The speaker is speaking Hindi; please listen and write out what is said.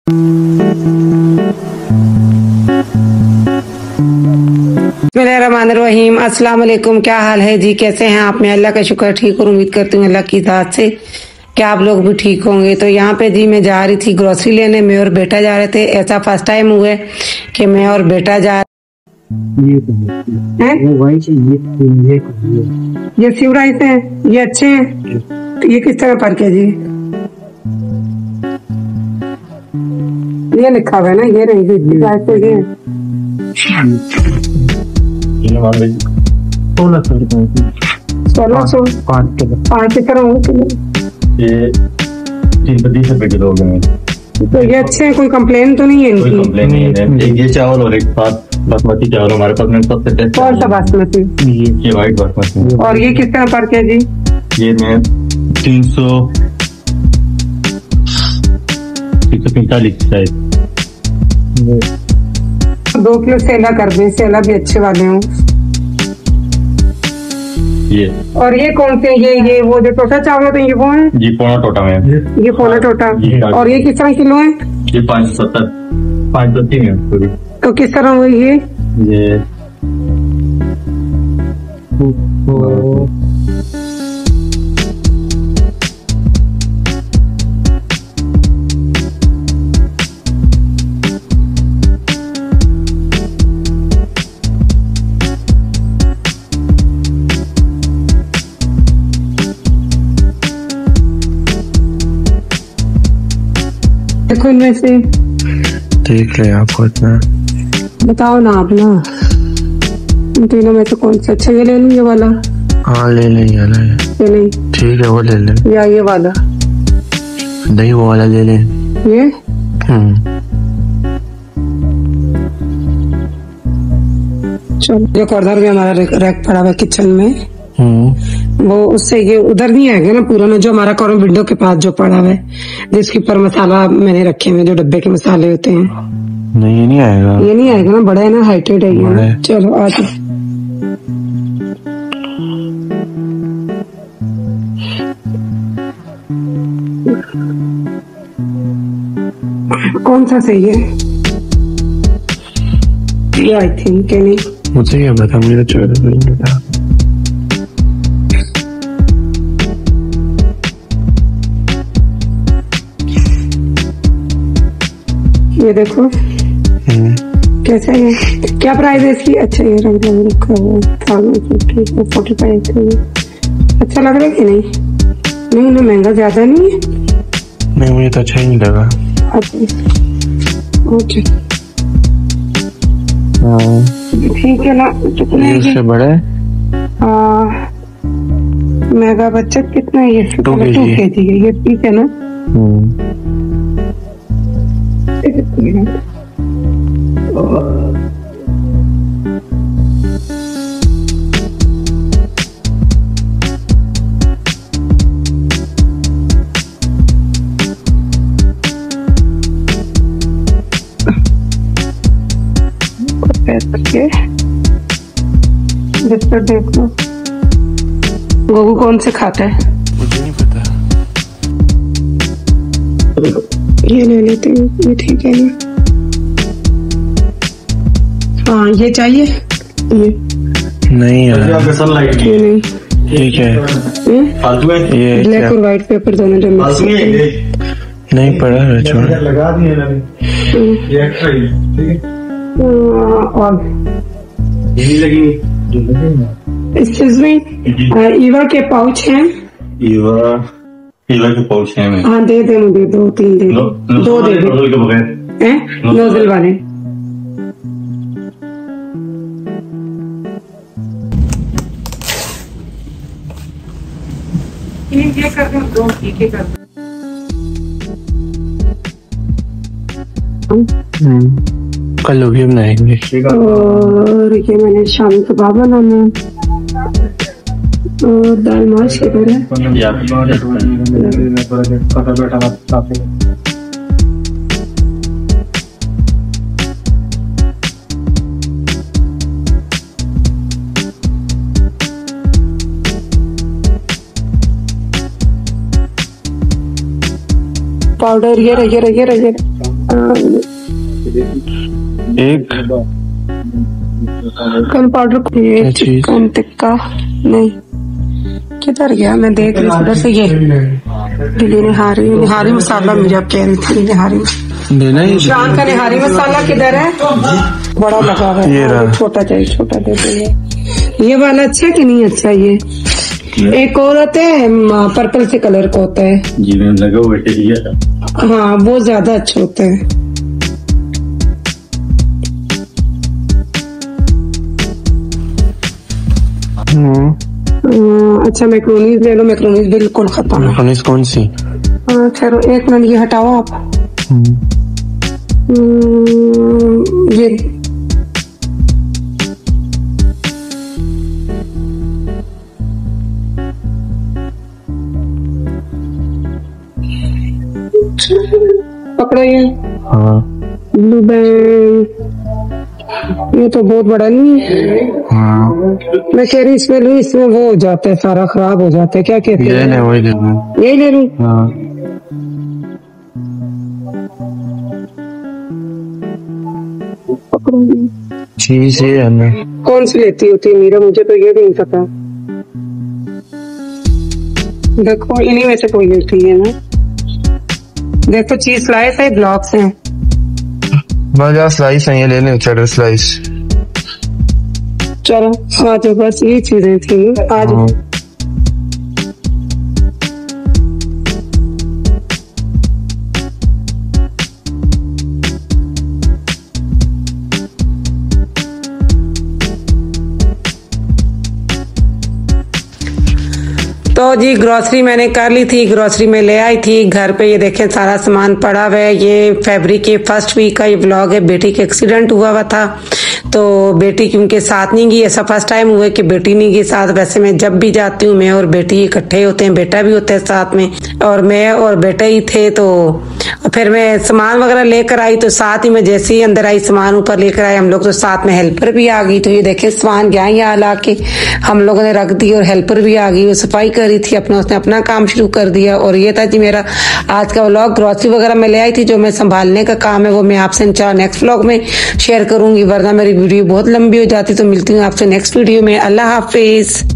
बिस्मिल्लाहिर्रहमानिर्रहीम। अस्सलाम वालेकुम। क्या हाल है जी? कैसे हैं आप? मैं अल्लाह का शुक्र ठीक और उम्मीद करती हूँ अल्लाह की ज़ात से क्या आप लोग भी ठीक होंगे। तो यहाँ पे जी मैं जा रही थी ग्रोसरी लेने, मैं और बेटा जा रहे थे। ऐसा फर्स्ट टाइम हुआ है कि मैं और बेटा जा ये शिव राइस है, ये अच्छे हैं। तो ये किस तरह पर के जी? ये लिखा हुआ है ना, ये नहीं शिव राइस है ये। 1600 5 की तरह होंगे ये 330 रुपए किलो हो गए। तो ये अच्छे हैं, कोई कंप्लेन तो नहीं है इनकी? कोई कंप्लेन नहीं है। एक ये चावल और एक साथ बासमती चावल हमारे पास में सबसे टेस्ट। कौन सा बासमती? ये व्हाइट बासमती। और ये किस तरह पर के जी? ये मैं 345 शायद। 2 किलो सेला कर दें, सेला भी अच्छे वाले हों। ये और ये कौन से? ये वो जो टोटा चावल होते हैं ये वो है? जी पौना टोटा में। ये पौना टोटा। और ये किस तरह किलो है? ये 570 530 है पूरी। तो किस तरह हुई ये? ये देखो इनमें से देख ले आपको इतना बताओ ना आप ना, इन तीनों में से कौन सा अच्छा? ये ले लूं ये वाला? हाँ ले ले ये ले। ये नहीं ठीक है वो ले ले, या ये वाला? नहीं वो वाला ले ले। ये चलो। एक और भी हमारा रैक पड़ा हुआ है किचन में, वो उससे ये उधर नहीं आएगा ना पूरा ना, जो हमारा कॉर्नर विंडो के पास जो पड़ा हुआ है जिसके ऊपर मसाला मैंने रखे हुए जो डब्बे के मसाले होते हैं। नहीं ये नहीं आएगा। ये नहीं आएगा ना, बड़ा है ना, हाइटेड है ये। चलो आ जाओ। कौन सा सही है? ये आई थिंक है। नहीं मुझे क्या पता, मुझे तो चोर नहीं पता। ये देखो कैसा है, क्या प्राइस है इसकी? अच्छा ये रंग रखा हुआ 45 अच्छा लग रहा है कि नहीं? नहीं ना, महंगा ज्यादा नहीं है। नहीं मुझे तो अच्छा ही नहीं लगा। ओके ठीक है ना। कितना है इससे बड़ा है? मेगा बचत कितना है ये? 2 kg है ये। ठीक है ना। देख लो गोगू कौन से खाता है? मुझे नहीं पता। ये ले लेते हैं, ये ठीक है ना? हाँ ये चाहिए ये? नहीं यार सनलाइट ये नहीं ठीक है। फालतू है ये ब्लैक और व्हाइट पेपर दोनों जो मिक्स नहीं पड़ा है, छोड़। लगा दिए ना ये एक्स्ट्रा ही ठीक है। और यही लगी एक्सक्यूज मी, ईवा के पाउच हैं? ईवा के पाउच हैं? हाँ दे दे मुझे 2-3 दे दो दे दे नोजल वाले। ये कर दो 2 ठीक है कर दो। कल लोग भी बनाएंगे। और ये मैंने शामी कबाब बनाना और दाल माश किधर है? पाउडर ये रहा एक चिकन पाउडर, क्या चीज? चिकन टिक्का नहीं, किधर गया? मैं देख रही उधर से। ये दिल्ली निहारी, निहारी मसाला मुझे आप कह रही थी। निहारी देना ही शान का निहारी मसाला किधर है? बड़ा लगा हुआ ये है, रहा। छोटा चाहिए, छोटा दे दीजिए। ये वाला अच्छा कि नहीं अच्छा? ये एक और होता है पर्पल से कलर का होता है। जी मैम, लगा हुआ बेटे दिया। हाँ वो ज्यादा अच्छा होता है। अच्छा मैक्रोनीज ले लो, मैक्रोनीज बिल्कुल खत्म है। मैक्रोनीज कौन सी? ठहरो एक मिनट, ये हटाओ आप। ये पकड़ो ये हाँ ब्लू बैंड। ये तो बहुत बड़ा नहीं है। हाँ, मैं कह रही इसमें लूँ, इसमें वो हो जाता है, सारा खराब हो जाता है। क्या कहते ये हैं? ले वही देना। यही ले लूँ? हाँ चीज ये है ना। कौन सी लेती होती है मीरा? मुझे तो ये भी नहीं पता। देखो इन्हीं में से कोई लेती है ना। देखो चीज स्लाइस है, ब्लॉक्स हैं। बस यार स्लाइस है, ये ले लें चेडर स्लाइस। चलो आ जाओ, बस ये चीजें थी। आ जाओ। तो जी ग्रोसरी मैंने कर ली थी, ग्रोसरी में ले आई थी घर पे। ये देखें सारा सामान पड़ा हुआ है। ये फरवरी के फर्स्ट वीक का ये व्लॉग है। बेटी का एक्सीडेंट हुआ था, तो बेटी क्योंकि साथ नहीं गई, ऐसा फर्स्ट टाइम हुआ कि बेटी नहीं गई साथ। वैसे मैं जब भी जाती हूँ मैं और बेटी इकट्ठे होते हैं, बेटा भी होता है साथ में, और मैं और बेटा ही थे। तो फिर मैं सामान वगैरह लेकर आई, तो साथ ही मैं जैसे ही अंदर आई सामान ऊपर लेकर आए हम लोग, तो साथ में हेल्पर भी आ गई। तो ये देखे सामान गया यहाँ ला के हम लोगों ने रख दी, और हेल्पर भी आ गई। वो सफाई कर रही थी अपना, उसने अपना काम शुरू कर दिया। और ये था जी मेरा आज का व्लॉग। ग्रोसरी वगैरह मैं ले आई थी, जो मैं संभालने का काम है वो मैं आपसे नेक्स्ट व्लॉग में शेयर करूंगी, वरना मेरी वीडियो बहुत लंबी हो जाती। तो मिलती हूँ आपसे नेक्स्ट वीडियो में। अल्लाह हाफिज।